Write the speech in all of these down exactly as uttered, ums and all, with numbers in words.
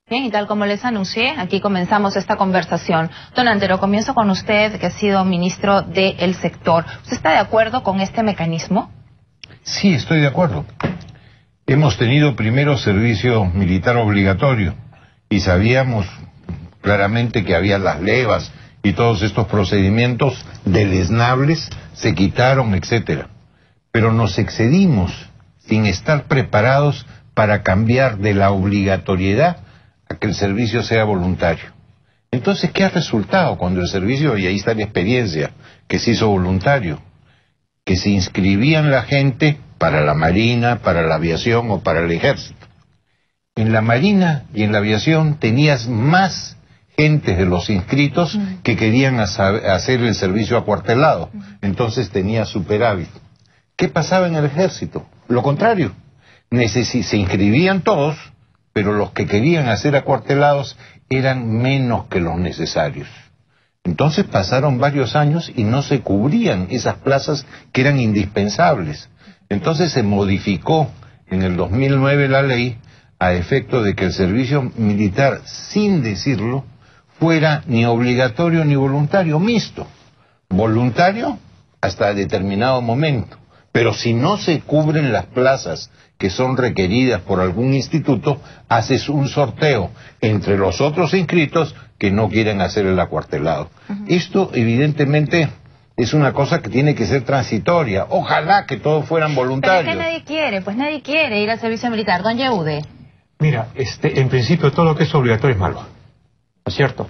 Bien, y tal como les anuncié, aquí comenzamos esta conversación. Don Antero, comienzo con usted, que ha sido ministro del sector. ¿Usted está de acuerdo con este mecanismo? Sí, estoy de acuerdo. Hemos tenido primero servicio militar obligatorio y sabíamos claramente que había las levas y todos estos procedimientos deleznables se quitaron, etcétera. Pero nos excedimos sin estar preparados para cambiar de la obligatoriedad a que el servicio sea voluntario. Entonces, ¿qué ha resultado cuando el servicio, y ahí está la experiencia, que se hizo voluntario? Que se inscribían la gente para la Marina, para la aviación o para el Ejército. En la Marina y en la aviación tenías más gente de los inscritos mm. que querían hacer el servicio acuartelado. Mm. Entonces tenía superávit. ¿Qué pasaba en el Ejército? Lo contrario. Necesi- se inscribían todos, pero los que querían hacer acuartelados eran menos que los necesarios. Entonces pasaron varios años y no se cubrían esas plazas que eran indispensables. Entonces se modificó en el dos mil nueve la ley a efecto de que el servicio militar, sin decirlo, fuera ni obligatorio ni voluntario, mixto. Voluntario hasta determinado momento. Pero si no se cubren las plazas que son requeridas por algún instituto, haces un sorteo entre los otros inscritos que no quieren hacer el acuartelado. Uh-huh. Esto, evidentemente, es una cosa que tiene que ser transitoria. Ojalá que todos fueran voluntarios. Pero es que nadie quiere, pues nadie quiere ir al servicio militar. Don Yehude. Mira, este, en principio todo lo que es obligatorio es malo, ¿no es cierto?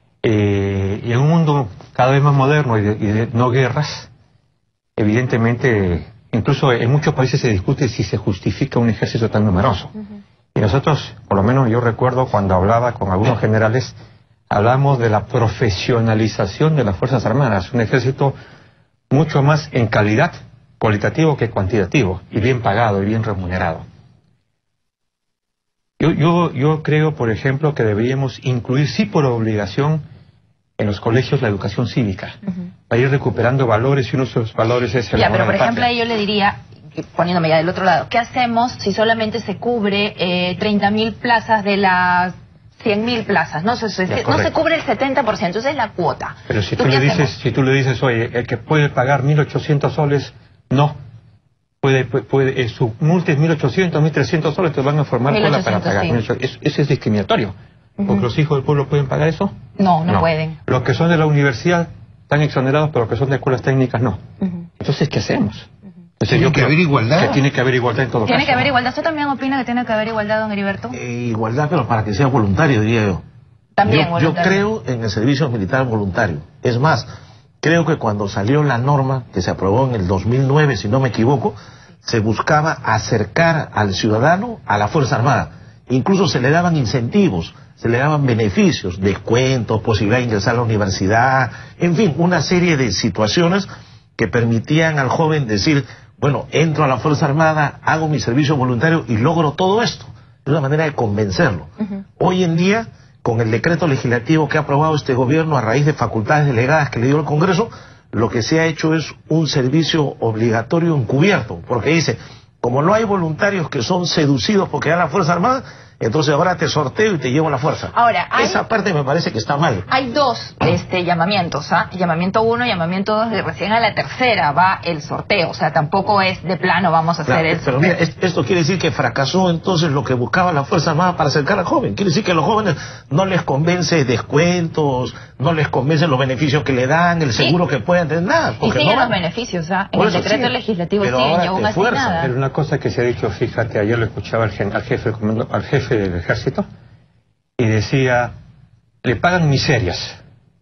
Eh, y en un mundo cada vez más moderno y de, y de no guerras, evidentemente, incluso en muchos países se discute si se justifica un ejército tan numeroso. Uh-huh. Y nosotros, por lo menos yo recuerdo cuando hablaba con algunos generales, hablamos de la profesionalización de las Fuerzas Armadas, un ejército mucho más en calidad, cualitativo que cuantitativo, y bien pagado y bien remunerado. Yo, yo, yo creo, por ejemplo, que deberíamos incluir, sí por obligación, en los colegios la educación cívica, uh-huh. para ir recuperando valores, y uno de esos valores es el Ya, amor pero a por la ejemplo, ahí yo le diría, poniéndome ya del otro lado, ¿qué hacemos si solamente se cubre eh, treinta mil plazas de las cien mil plazas? No se, se, ya, no se cubre el setenta por ciento, esa es la cuota. Pero si tú, le dices, si tú le dices, oye, el que puede pagar mil ochocientos soles, no. Puede, puede, puede, su multa es mil ochocientos, mil trescientos soles, te van a formar cola para pagar. Sí. Eso, eso es discriminatorio. Uh-huh. ¿Porque los hijos del pueblo pueden pagar eso? No, no, no pueden. Los que son de la universidad están exonerados, pero los que son de escuelas técnicas no. Uh-huh. Entonces, ¿qué hacemos? Uh-huh. Entonces, ¿Tiene yo que haber igualdad? Que tiene que haber igualdad en todo ¿Tiene caso. que haber igualdad? ¿Usted también opina que tiene que haber igualdad, don Heriberto? Eh, igualdad, pero para que sea voluntario, diría yo. También yo, yo creo en el servicio militar voluntario. Es más, creo que cuando salió la norma, que se aprobó en el dos mil nueve, si no me equivoco, se buscaba acercar al ciudadano a la Fuerza Armada. Incluso se le daban incentivos, se le daban beneficios, descuentos, posibilidad de ingresar a la universidad, en fin, una serie de situaciones que permitían al joven decir, bueno, entro a la Fuerza Armada, hago mi servicio voluntario y logro todo esto. Es una manera de convencerlo. Uh-huh. Hoy en día, con el decreto legislativo que ha aprobado este gobierno a raíz de facultades delegadas que le dio el Congreso, lo que se ha hecho es un servicio obligatorio encubierto, porque dice, como no hay voluntarios que son seducidos porque dan la Fuerza Armada, entonces ahora te sorteo y te llevo a la fuerza. Ahora, hay, esa parte me parece que está mal. Hay dos este, llamamientos, ¿ah? Llamamiento uno, llamamiento dos, de recién a la tercera va el sorteo, o sea, tampoco es de plano vamos a claro, hacer el pero sorteo. Mira, esto quiere decir que fracasó entonces lo que buscaba la Fuerza Armada para acercar al joven. Quiere decir que a los jóvenes no les convence descuentos, no les convencen los beneficios que le dan, el seguro sí. que puedan tener, nada. Y siguen no los beneficios, ¿ah? En el decreto sigue. legislativo pero siguen, y ahora aún te así fuerza. nada. Pero una cosa que se ha dicho, fíjate, ayer lo escuchaba al, gen, al, jefe, al jefe del ejército, y decía, le pagan miserias.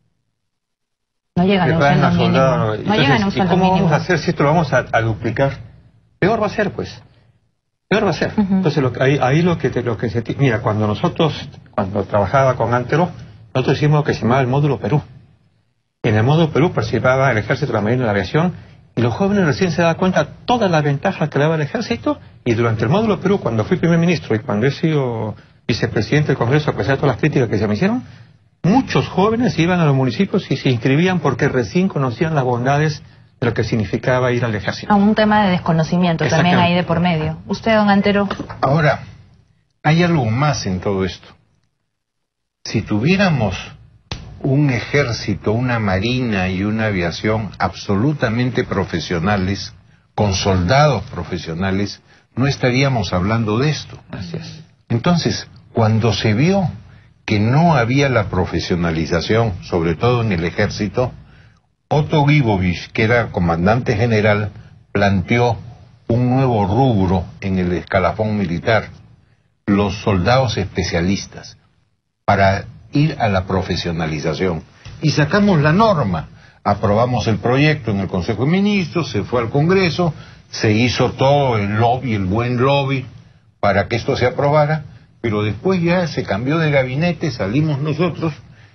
No llegan a un sueldo mínimo. No Entonces, llegan a un ¿y sueldo cómo mínimo? vamos a hacer si esto lo vamos a, a duplicar? Peor va a ser, pues. Peor va a ser. Uh-huh. Entonces, lo, ahí, ahí lo que te, lo que se... Mira, cuando nosotros, cuando trabajaba con Antero, nosotros hicimos lo que se llamaba el módulo Perú. En el módulo Perú participaba el ejército, la marina y la aviación, y los jóvenes recién se daban cuenta de todas las ventajas que le daba el ejército, y durante el módulo Perú, cuando fui primer ministro y cuando he sido vicepresidente del Congreso, a pesar de todas las críticas que se me hicieron, muchos jóvenes iban a los municipios y se inscribían porque recién conocían las bondades de lo que significaba ir al ejército. A un tema de desconocimiento también ahí de por medio. ¿Usted, don Antero? Ahora, hay algo más en todo esto. si tuviéramos un ejército, una marina y una aviación absolutamente profesionales, con soldados profesionales, no estaríamos hablando de esto. Gracias. Entonces, cuando se vio que no había la profesionalización, sobre todo en el ejército, Otto Guibovich, que era comandante general, planteó un nuevo rubro en el escalafón militar, los soldados especialistas, para ir a la profesionalización. Y sacamos la norma, aprobamos el proyecto en el Consejo de Ministros, se fue al Congreso, se hizo todo el lobby, el buen lobby, para que esto se aprobara, pero después ya se cambió de gabinete, salimos nosotros,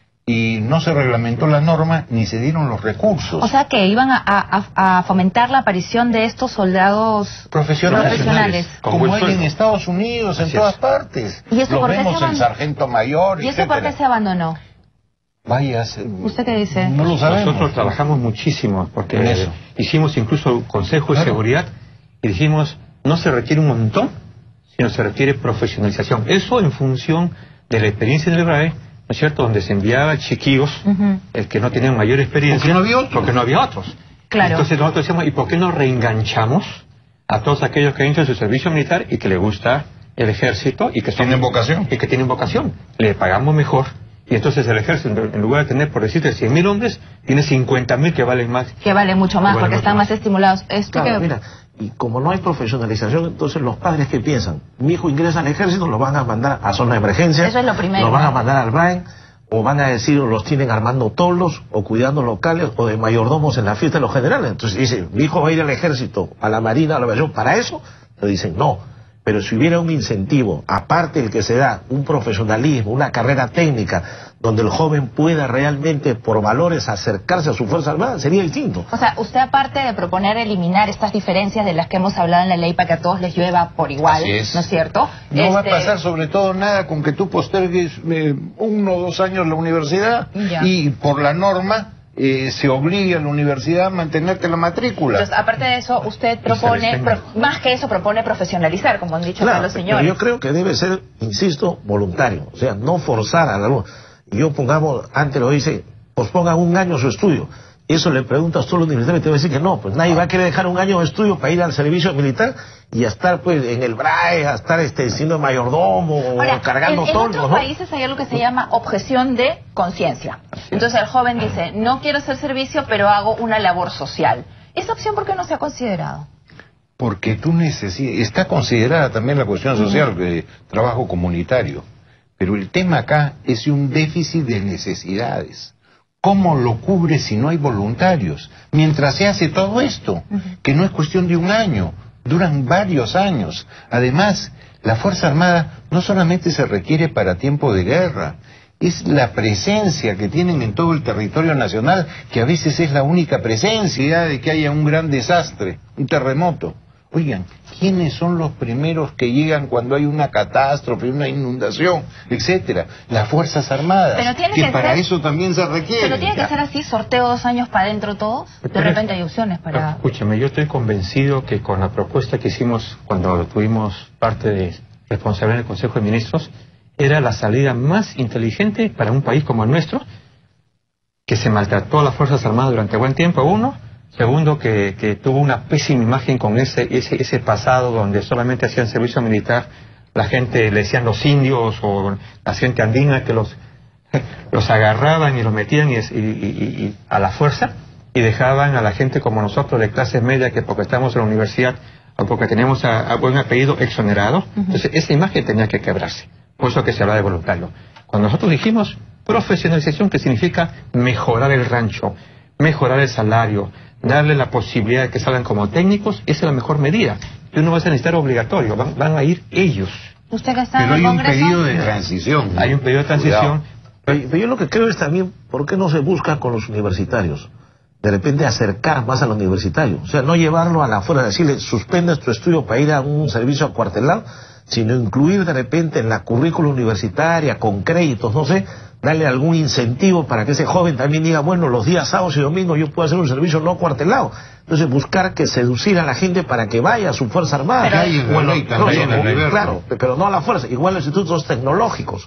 y no se reglamentó la norma ni se dieron los recursos. O sea que iban a, a, a fomentar la aparición de estos soldados profesionales, profesionales. como hay en Estados Unidos, en todas partes. ¿Y eso lo por qué vemos se en sargento mayor, ¿Y eso etcétera. por qué se abandonó? Vaya, ¿Usted qué dice? No lo sabemos. Nosotros trabajamos muchísimo, porque hicimos incluso Consejo de Claro. Seguridad y dijimos, no se requiere un montón, sino se requiere profesionalización. Eso en función de la experiencia del BRAE, ¿no es cierto?, donde se enviaba chiquillos, uh-huh. el que no tenían mayor experiencia, porque no había otros. Porque no había otros. Claro. Entonces nosotros decíamos, ¿y por qué no reenganchamos a todos aquellos que han hecho su servicio militar y que les gusta el ejército y que son, tienen vocación? Y que tienen vocación. Le pagamos mejor. Y entonces el ejército, en lugar de tener, por decirte, cien mil hombres, tiene cincuenta mil que valen más. Que vale mucho más, vale porque mucho están más, más estimulados. Esto claro, que... mira, y como no hay profesionalización, entonces los padres que piensan, mi hijo ingresa al ejército, lo van a mandar a zona de emergencia, eso es lo primero, lo van a mandar al BRAE, o van a decir, o los tienen armando toldos, o cuidando locales, o de mayordomos en la fiesta de los generales. Entonces dicen, mi hijo va a ir al ejército, a la marina, a la aviación, para eso, le dicen no. Pero si hubiera un incentivo, aparte del que se da, un profesionalismo, una carrera técnica, donde el joven pueda realmente, por valores, acercarse a su Fuerza Armada, sería distinto. O sea, usted aparte de proponer eliminar estas diferencias de las que hemos hablado en la ley para que a todos les llueva por igual, es. ¿no es cierto? No este... va a pasar sobre todo nada con que tú postergues eh, uno o dos años la universidad ya. y por la norma Eh, se obligue a la universidad a mantenerte la matrícula. Entonces, aparte de eso, usted propone, pro, más que eso, propone profesionalizar, como han dicho claro, acá los señores. Pero yo creo que debe ser, insisto, voluntario. O sea, no forzar a la alumno. Yo pongamos, antes lo dice, pospongan un año su estudio. Eso le preguntas tú a los universitarios y te va a decir que no, pues nadie va a querer dejar un año de estudio para ir al servicio militar y a estar pues en el BRAE, a estar este, siendo mayordomo Ahora, o cargando en, en toldos, otros ¿no? países hay algo que se llama objeción de conciencia. Entonces el joven dice, no quiero hacer servicio, pero hago una labor social. ¿Esa opción por qué no se ha considerado? Porque tú necesitas, está considerada también la cuestión social, de trabajo comunitario, pero el tema acá es un déficit de necesidades. ¿Cómo lo cubre si no hay voluntarios? Mientras se hace todo esto, uh-huh. que no es cuestión de un año, duran varios años. Además, la Fuerza Armada no solamente se requiere para tiempo de guerra, es la presencia que tienen en todo el territorio nacional, que a veces es la única presencia de que haya un gran desastre, un terremoto. Oigan, ¿quiénes son los primeros que llegan cuando hay una catástrofe, una inundación, etcétera? Las Fuerzas Armadas, pero tiene que, que para ser, eso también se requiere. Pero tiene que ser así, sorteo dos años para adentro todos. De repente hay opciones para... Escúchame, yo estoy convencido que con la propuesta que hicimos cuando tuvimos parte de responsabilidad en el Consejo de Ministros, era la salida más inteligente para un país como el nuestro, que se maltrató a las Fuerzas Armadas durante buen tiempo, uno. Segundo, que, que tuvo una pésima imagen con ese, ese, ese pasado donde solamente hacían servicio militar, la gente le decían los indios o la gente andina que los, los agarraban y los metían y, y, y, y a la fuerza y dejaban a la gente como nosotros de clase media que porque estamos en la universidad o porque tenemos a, a buen apellido exonerados. Uh-huh. Entonces esa imagen tenía que quebrarse. Por eso que se habla de voluntario. Cuando nosotros dijimos profesionalización, que significa mejorar el rancho, mejorar el salario, darle la posibilidad de que salgan como técnicos, esa es la mejor medida. Tú no vas a necesitar obligatorio, van, van a ir ellos. ¿Usted que está Pero en el hay un Congreso? pedido de transición. Hay un pedido de transición. Pero, pero yo lo que creo es también, ¿por qué no se busca con los universitarios? De repente acercar más al universitario. O sea, no llevarlo a la fuera, decirle, suspendes tu estudio para ir a un servicio acuartelado, sino incluir de repente en la currícula universitaria, con créditos, no sé, darle algún incentivo para que ese joven también diga, bueno, los días sábados y domingos yo puedo hacer un servicio no cuartelado. Entonces buscar que seducir a la gente para que vaya a su Fuerza Armada. Pero hay en la ley también, no, en el claro, pero no a la fuerza, igual los institutos tecnológicos.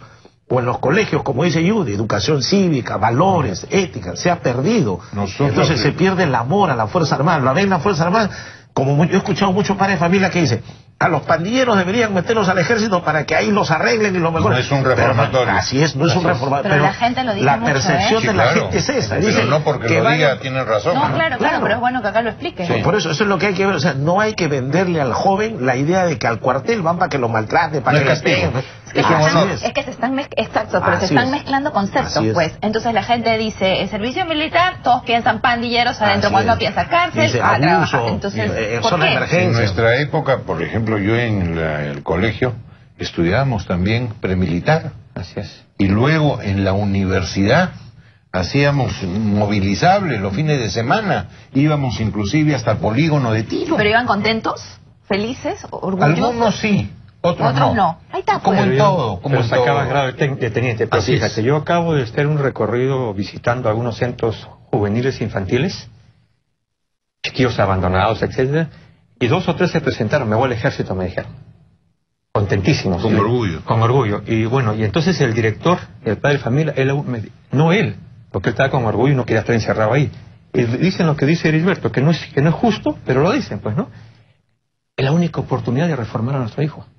o en los colegios, como dice Judy, educación cívica, valores, ética, se ha perdido. Nosotros Entonces se pierde el amor a la Fuerza Armada. La ven la Fuerza Armada, como yo he escuchado muchos padres de familia que dicen, a los pandilleros deberían meterlos al ejército para que ahí los arreglen y lo mejor. No es un reformatorio. Pero, así es, no es un reformatorio. Pero, pero la gente lo dice la mucho, percepción ¿eh? de Sí, la claro. gente es esa. Pero Dicen no porque que lo vayan... diga tienen razón. No, claro, claro, Claro. pero es bueno que acá lo explique. Sí, por eso, eso es lo que hay que ver. O sea, no hay que venderle al joven la idea de que al cuartel van para que lo maltraten, para No que es le castigo. peguen. Es que, Es se un están, honor. es que se están mez- exacto, pero Así se están es. mezclando conceptos, Así es. pues. Entonces la gente dice, el servicio militar, todos piensan pandilleros adentro, Así cuando es. piensa cárcel, Dice a trabajar. abuso, Entonces, eh, ¿por zona de qué? emergencia. En nuestra época, por ejemplo, yo en la- el colegio estudiábamos también premilitar. Así es. Y luego en la universidad hacíamos movilizables los fines de semana. Íbamos inclusive hasta el polígono de tiro. ¿Pero iban contentos? ¿Felices? ¿Orgullosos? Algunos sí, otros, Otros no. Ahí está, Como pues. en todo, como pero en sacaba todo. grado de, ten- de teniente. Pero Así fíjate, es. yo acabo de estar en un recorrido visitando algunos centros juveniles infantiles, chiquillos abandonados, etcétera, y dos o tres se presentaron, me voy al ejército, me dijeron. Contentísimos. Con orgullo. Con orgullo. Y bueno, y entonces el director, el padre de familia, él, aún me- no él, porque él estaba con orgullo y no quería estar encerrado ahí. Y dicen lo que dice Heriberto, que no es, que no es justo, pero lo dicen, pues, ¿no? Es la única oportunidad de reformar a nuestro hijo.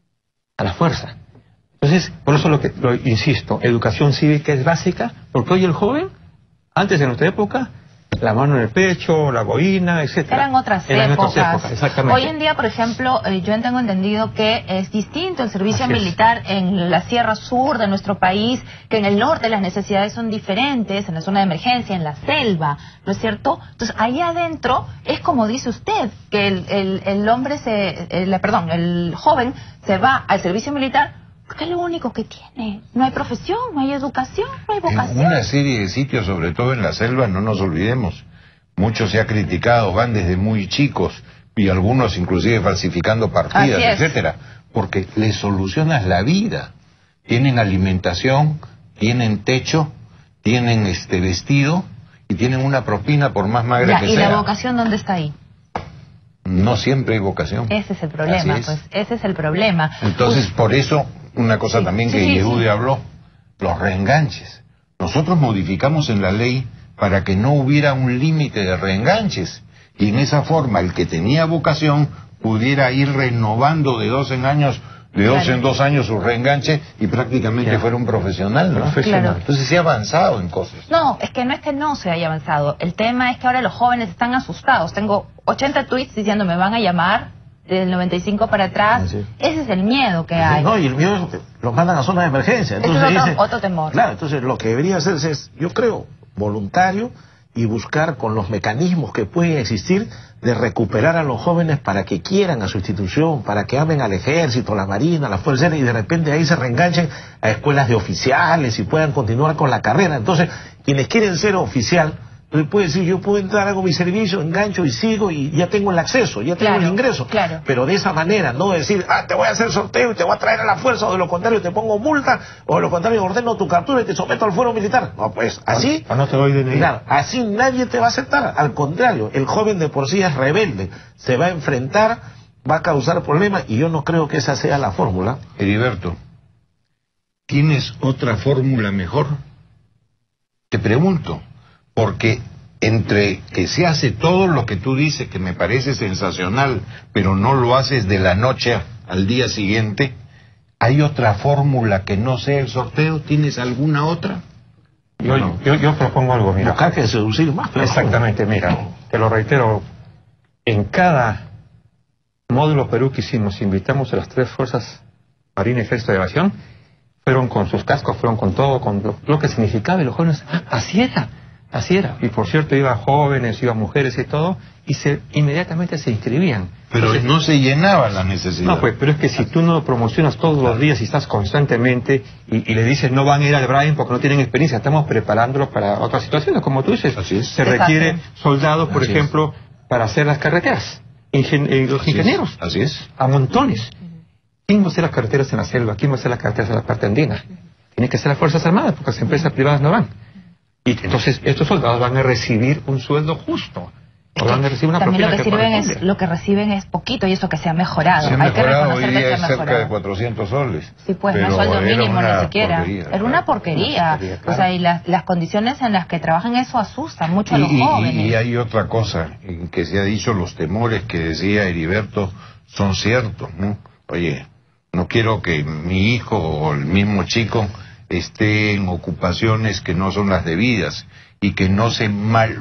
A la fuerza. Entonces, por eso lo que lo insisto, educación cívica es básica, porque hoy el joven, antes de nuestra época, la mano en el pecho, la boina, etcétera. Eran otras Eran épocas. otras épocas, exactamente. Hoy en día, por ejemplo, eh, yo tengo entendido que es distinto el servicio Así es. militar en la sierra sur de nuestro país, que en el norte las necesidades son diferentes, en la zona de emergencia, en la selva, ¿no es cierto? Entonces, ahí adentro es como dice usted, que el, el, el hombre se, el, perdón, el joven se va al servicio militar porque es lo único que tiene. No hay profesión, no hay educación, no hay En vocación. una serie de sitios, sobre todo en la selva, no nos olvidemos, mucho se ha criticado, van desde muy chicos y algunos inclusive falsificando partidas, Así es. etcétera, porque les solucionas la vida. Tienen alimentación, tienen techo, tienen este vestido y tienen una propina por más magra Ya, que ¿y sea. la vocación dónde está ahí? No siempre hay vocación. Ese es el problema, Así es. pues, ese es el problema. Entonces, por eso, una cosa Sí, también sí, que sí, Yehude sí. habló, los reenganches. Nosotros modificamos en la ley para que no hubiera un límite de reenganches. Y en esa forma, el que tenía vocación pudiera ir renovando de dos en años, de dos Claro. en dos años su reenganche y prácticamente Ya. fuera un profesional, ¿no? Profesional. Claro. Entonces se ha avanzado en cosas. No, es que no es que no se haya avanzado. El tema es que ahora los jóvenes están asustados. Tengo ochenta tweets diciendo me van a llamar del noventa y cinco para atrás. Sí. Ese es el miedo que hay. No, y el miedo es que los mandan a zonas de emergencia. Ese Entonces es otro- dicen- otro temor. Claro, entonces lo que debería hacerse es, yo creo, voluntario y buscar con los mecanismos que pueden existir de recuperar a los jóvenes para que quieran a su institución, para que amen al ejército, a la marina, a la fuerza aérea y de repente ahí se reenganchen a escuelas de oficiales y puedan continuar con la carrera. Entonces, quienes quieren ser oficial, entonces puede decir, yo puedo entrar, hago mi servicio, engancho y sigo y ya tengo el acceso, ya tengo Claro, el ingreso. claro. Pero de esa manera, no decir, ah, te voy a hacer sorteo y te voy a traer a la fuerza, o de lo contrario te pongo multa, o de lo contrario ordeno tu captura y te someto al fuero militar. No, pues así, O no te doy D N I. claro, así nadie te va a aceptar. Al contrario, el joven de por sí es rebelde, se va a enfrentar, va a causar problemas y yo no creo que esa sea la fórmula. Heriberto, ¿tienes otra fórmula mejor? Te pregunto, porque entre que se hace todo lo que tú dices, que me parece sensacional, pero no lo haces de la noche al día siguiente, ¿hay otra fórmula que no sea el sorteo? ¿Tienes alguna otra? Yo, No. yo, yo propongo algo, mira. Buscar que seducir más. pero- Exactamente, mira, te lo reitero, en cada módulo Perú que hicimos, invitamos a las tres fuerzas, Marina, Ejército de Aviación, fueron con sus cascos, fueron con todo, con lo, lo que significaba, y los jóvenes, ah, así era, así era. Y por cierto, iban jóvenes, iban mujeres y todo, y se inmediatamente se inscribían. Pero Entonces, no se llenaba la necesidad. no, pues, pero es que si tú no lo promocionas todos los días y estás constantemente y, y le dices no van a ir al Brian porque no tienen experiencia, estamos preparándolos para otras situaciones, como tú dices. Así es. Se Exacto. requiere soldados, por Así es. ejemplo, para hacer las carreteras. Ingen- eh, los Así es, ingenieros, Así es. a montones. ¿Quién va a hacer las carreteras en la selva? ¿Quién va a hacer las carreteras en la parte andina? Tiene que ser las Fuerzas Armadas, porque las empresas privadas no van. Y entonces estos soldados van a recibir un sueldo justo. Es Holanda recibe una también lo propina que, que sirven corresponde. es, lo que reciben es poquito y eso que se ha mejorado. Se ha Hay que mejorado, hoy reconocer que día se es ha cerca de mejorado. cuatrocientos soles. Sí, pues no pero sueldo era mínimo una ni siquiera. porquería, Era claro. una porquería. Una porquería, claro. O sea, y las, las condiciones en las que trabajan eso asustan mucho a Y, los y- jóvenes. y hay otra cosa en que se ha dicho, los temores que decía Heriberto son ciertos, ¿no? Oye, no quiero que mi hijo o el mismo chico esté en ocupaciones que no son las debidas y que no se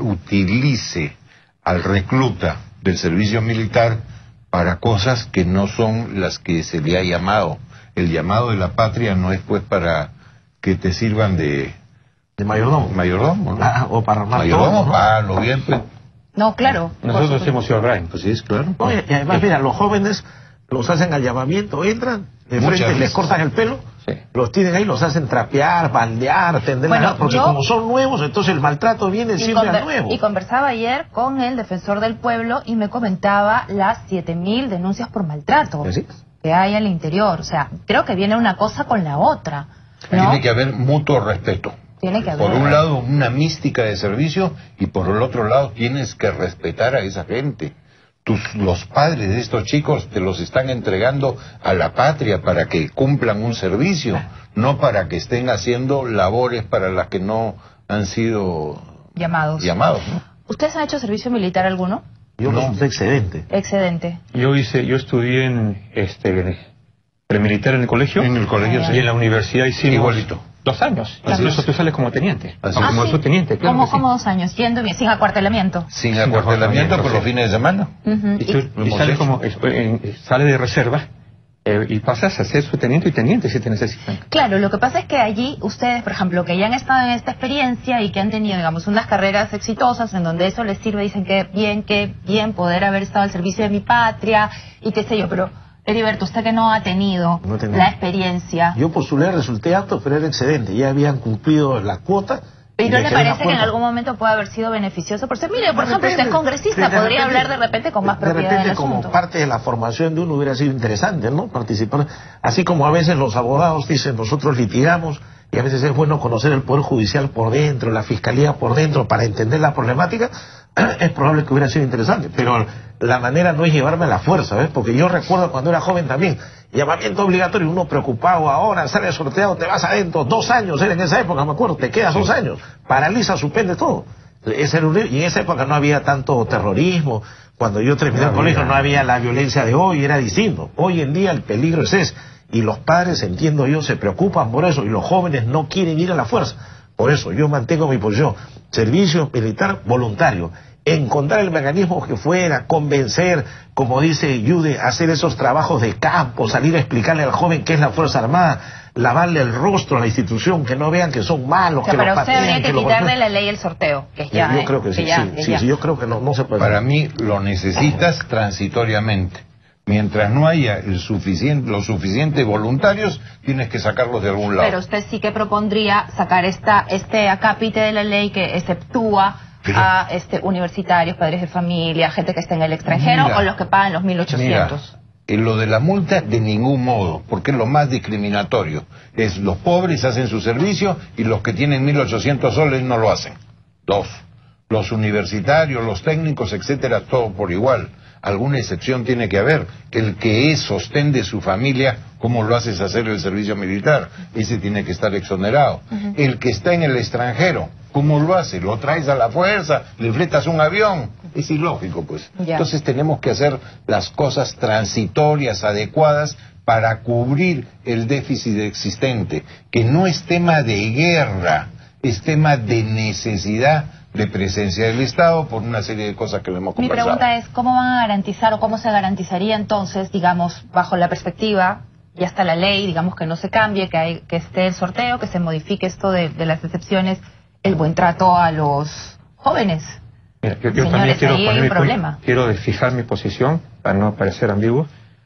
malutilice al recluta del servicio militar para cosas que no son las que se le ha llamado. El llamado de la patria no es pues para que te sirvan de De mayordomo. mayordomo, ¿no? Ah, o para armar Mayordomo, todo, ¿no? para lo bien, pues. No, claro. por Nosotros supuesto. hemos sido Brian. Pues sí, es claro. No, y y además, mira, los jóvenes los hacen al llamamiento, entran, de Muchas frente les veces. cortan el pelo, Sí. los tienen ahí, los hacen trapear, bandear, tender Bueno, la porque yo- como son nuevos, entonces el maltrato viene Y, siempre conver- al nuevo. y conversaba ayer con el defensor del pueblo y me comentaba las siete mil denuncias por maltrato ¿Así? que hay al interior. O sea, creo que viene una cosa con la otra, ¿no? Tiene que haber mutuo respeto. Tiene que haber. Por un lado, una mística de servicio y por el otro lado, tienes que respetar a esa gente. Tus, los padres de estos chicos te los están entregando a la patria para que cumplan un servicio, no para que estén haciendo labores para las que no han sido Llamados. llamados, ¿no? ¿Ustedes han hecho servicio militar alguno? Yo No. resulté excedente. Excedente. Yo hice, yo estudié en este premilitar en el colegio. En el colegio, Ah, Y sí. en la universidad hicimos Igualito. dos años. Así Incluso es. tú sales como teniente. Así como es. como sí. subteniente, claro. ¿Cómo, que sí. cómo dos años? Yendo bien, sin acuartelamiento. Sin Sin acuartelamiento acuartelamiento, por los sí. fines de semana. Ujú. Y, Y- tú- Lo y hemos sale hecho. como eh, eh, sale de reserva eh, y pasas a ser subteniente y teniente si te necesitan. Claro, lo que pasa es que allí ustedes, por ejemplo, que ya han estado en esta experiencia y que han tenido, digamos, unas carreras exitosas en donde eso les sirve, dicen que bien, que bien poder haber estado al servicio de mi patria y qué sé yo, pero Heriberto, usted que no ha tenido No he tenido. la experiencia, Yo postulé, resulté apto, pero era excedente. Ya habían cumplido la cuota. ¿y y no me le quedé en la parece que en puerta. algún momento puede haber sido beneficioso? Porque, mire, por De ejemplo, usted es repente, congresista, de- de podría repente- hablar de repente con más de propiedad repente, del como asunto. parte de la formación de uno hubiera sido interesante, ¿no? Participar. Así como a veces los abogados dicen, nosotros litigamos, y a veces es bueno conocer el Poder Judicial por dentro, la Fiscalía por dentro, para entender la problemática, es probable que hubiera sido interesante, pero la manera no es llevarme a la fuerza, ¿ves? Porque yo recuerdo cuando era joven también, llamamiento obligatorio, uno preocupado, ahora sale sorteado, te vas adentro, dos años era en esa época, me acuerdo, te quedas dos años, paraliza, suspende todo. Ese era un- y en esa época no había tanto terrorismo, cuando yo terminé el No colegio había. no había la violencia de hoy, era distinto. Hoy en día el peligro es ese, y los padres, entiendo yo, se preocupan por eso, y los jóvenes no quieren ir a la fuerza. Por eso yo mantengo mi posición, servicio militar voluntario, encontrar el mecanismo que fuera, convencer, como dice Yude, hacer esos trabajos de campo, salir a explicarle al joven qué es la Fuerza Armada, lavarle el rostro a la institución, que no vean que son malos, O sea, que para los usted patean, habría que los quitar de golpean. la ley el sorteo, que es ya, Yo ¿eh? creo que sí, ya, sí, que sí, ya. sí, yo creo que no, no se puede. Para mí lo necesitas transitoriamente. Mientras no haya el suficiente, los suficientes voluntarios, tienes que sacarlos de algún lado. Pero usted sí que propondría sacar esta este acápite de la ley que exceptúa Pero- a este universitarios, padres de familia, gente que está en el extranjero Mira, o los que pagan los mil ochocientos. Mira, en lo de la multa de ningún modo, porque es lo más discriminatorio. Es los pobres hacen su servicio y los que tienen mil ochocientos soles no lo hacen. Dos, los universitarios, los técnicos, etcétera, todo por igual. Alguna excepción tiene que haber. El que es sostén de su familia, ¿cómo lo haces hacer el servicio militar? Ese tiene que estar exonerado. Ujú. El que está en el extranjero, ¿cómo lo hace? ¿Lo traes a la fuerza? ¿Le fletas un avión? Es ilógico, pues. Ya. Entonces tenemos que hacer las cosas transitorias, adecuadas, para cubrir el déficit existente, que no es tema de guerra, es tema de necesidad de presencia del Estado por una serie de cosas que le hemos Mi conversado. pregunta es, ¿cómo van a garantizar o cómo se garantizaría entonces, digamos, bajo la perspectiva, ya está la ley, digamos que no se cambie, que, hay, que esté el sorteo, que se modifique esto de, de las excepciones, el buen trato a los jóvenes? Mira, yo, yo Señores, también quiero ahí hay poner un mi punto, problema. quiero de fijar mi posición para no parecer ambiguo.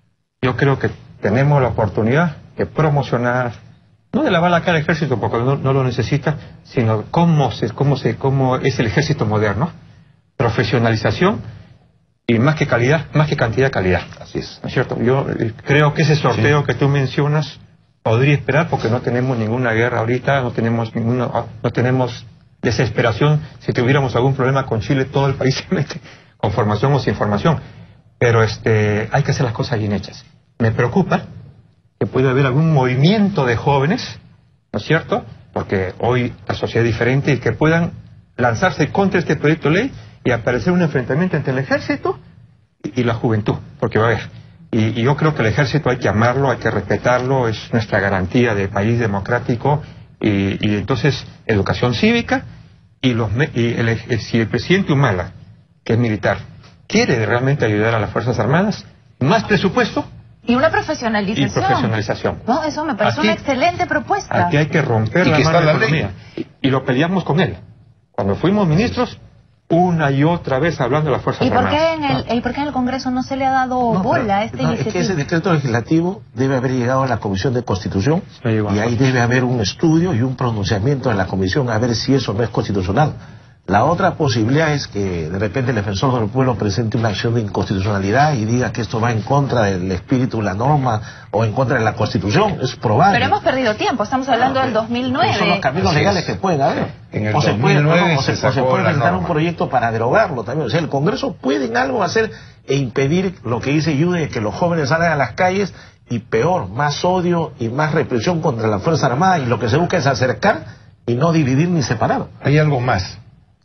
Yo creo que tenemos la oportunidad de promocionar, no de lavar la cara al ejército porque no, no lo necesita, sino cómo se, cómo se, cómo es el ejército moderno, profesionalización y más que calidad, más que cantidad, calidad. Así es. ¿No es cierto? Yo eh, creo que ese sorteo que tú mencionas podría esperar porque no tenemos ninguna guerra ahorita, no tenemos ninguna, no tenemos desesperación. Si tuviéramos algún problema con Chile, todo el país se mete con formación o sin formación, pero este, hay que hacer las cosas bien hechas. Me preocupa que pueda haber algún movimiento de jóvenes, ¿no es cierto?, porque hoy la sociedad es diferente, y que puedan lanzarse contra este proyecto de ley y aparecer un enfrentamiento entre el ejército y, y la juventud, porque va a haber. Y, y yo creo que el ejército hay que amarlo, hay que respetarlo, es nuestra garantía de país democrático, y, y entonces educación cívica, y, los, y el, el, si el presidente Humala, que es militar, quiere realmente ayudar a las Fuerzas Armadas, más presupuesto y una profesionalización. y profesionalización. No, eso me parece Aquí- una excelente propuesta. Aquí hay que romper Y la que mala está la economía. Y, y lo peleamos con él. Cuando fuimos ministros, una y otra vez hablando de las Fuerzas ¿Y por qué Armadas. en el, y por qué en el Congreso no se le ha dado No, bola pero- a esta no, es iniciativa? que ese decreto legislativo debe haber llegado a la Comisión de Constitución No llegó. y ahí debe haber un estudio y un pronunciamiento en la Comisión a ver si eso no es constitucional. La otra posibilidad es que de repente el defensor del pueblo presente una acción de inconstitucionalidad y diga que esto va en contra del espíritu de la norma o en contra de la Constitución. Es probable. Pero hemos perdido tiempo, estamos hablando del dos mil nueve. Son los caminos Así legales es. que pueden haber. En el o se puede, dos mil nueve no, o se, se o se sacó puede la presentar un norma. proyecto para derogarlo también. O sea, el Congreso puede en algo hacer e impedir lo que dice Yude, que los jóvenes salgan a las calles y peor, más odio y más represión contra la Fuerza Armada, y lo que se busca es acercar y no dividir ni separar. Hay algo más.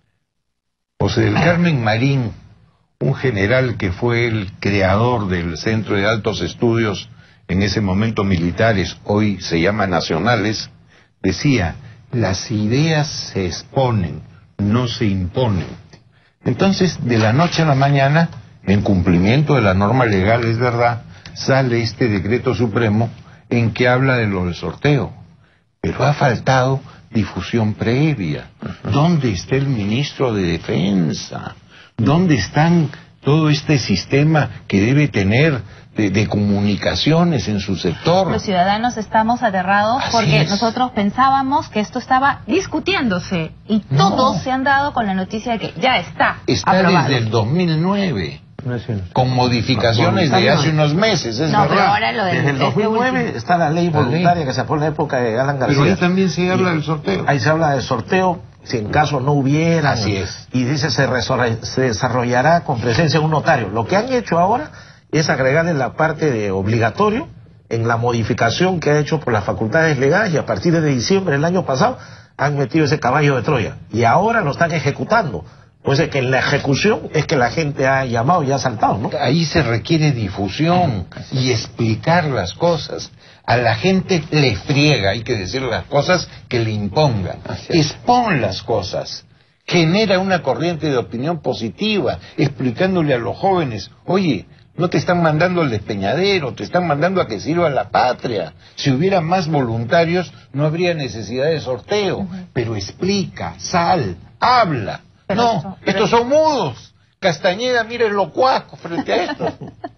José del Carmen Marín, un general que fue el creador del Centro de Altos Estudios, en ese momento militares, hoy se llama nacionales, decía, las ideas se exponen, no se imponen. Entonces, de la noche a la mañana, en cumplimiento de la norma legal, es verdad, sale este decreto supremo en que habla de lo del sorteo. Pero ha faltado difusión previa. ¿Dónde está el ministro de Defensa? ¿Dónde están todo este sistema que debe tener de, de comunicaciones en su sector? Los ciudadanos estamos aterrados Así porque es. nosotros pensábamos que esto estaba discutiéndose y No. todos se han dado con la noticia de que ya está Está aprobado. desde el dos mil nueve, No es cierto. con modificaciones de hace unos meses, es No, pero verdad. ahora lo del Desde el este dos mil nueve último. está la ley La voluntaria ley. que se aprobó en la época de Alan García. Pero ahí también se habla del sorteo. Ahí se habla de sorteo, si en caso no hubiera. Así es. Y dice se, resor- se desarrollará con presencia de un notario. Lo que han hecho ahora es agregarle la parte de obligatorio en la modificación que ha hecho por las facultades legales, y a partir de diciembre del año pasado han metido ese caballo de Troya. Y ahora lo están ejecutando. Pues es que en la ejecución es que la gente ha llamado y ha saltado, ¿no? Ahí se requiere difusión y explicar las cosas. A la gente le friega, hay que decir las cosas que le impongan. Así es. Expon las cosas. Genera una corriente de opinión positiva, explicándole a los jóvenes, oye, no te están mandando al despeñadero, te están mandando a que sirva a la patria. Si hubiera más voluntarios, no habría necesidad de sorteo. Pero explica, sal, habla. Pero no, esto- pero- estos son mudos. Castañeda, mira el locuaco frente a esto.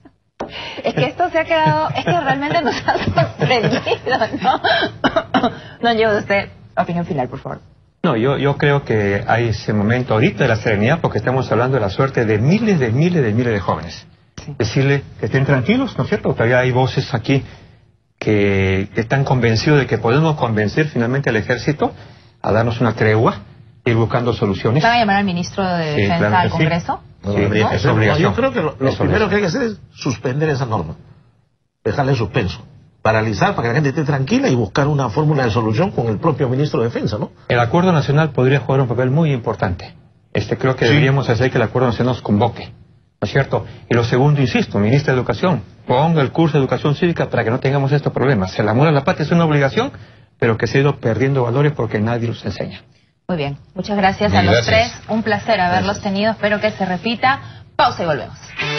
Es que esto se ha quedado, es que realmente nos ha sorprendido, ¿no? Don Diego, usted, opinión final, por favor. No, yo, yo creo que hay ese momento ahorita de la serenidad, porque estamos hablando de la suerte de miles de miles de miles de jóvenes. Sí. Decirle que estén tranquilos, ¿no es cierto? Todavía hay voces aquí que, que están convencidos de que podemos convencer finalmente al ejército a darnos una tregua, ir buscando soluciones. ¿Van a llamar al ministro de Sí, Defensa claro que al sí. Congreso? No, Sí, debería es hacerlo. obligación. Yo creo que lo, lo Es primero obligación. que hay que hacer es suspender esa norma, dejarla en suspenso, paralizar para que la gente esté tranquila y buscar una fórmula de solución con el propio ministro de Defensa, ¿no? El acuerdo nacional podría jugar un papel muy importante. Este creo que Sí. deberíamos hacer que el acuerdo nacional nos convoque, ¿no es cierto? Y lo segundo, insisto, ministra de Educación, ponga el curso de educación cívica para que no tengamos estos problemas. El amor a la patria es una obligación, pero que se ha ido perdiendo valores porque nadie los enseña. Muy bien, muchas gracias a Bien, los gracias. tres. Un placer haberlos tenido. Espero que se repita. Pausa y volvemos.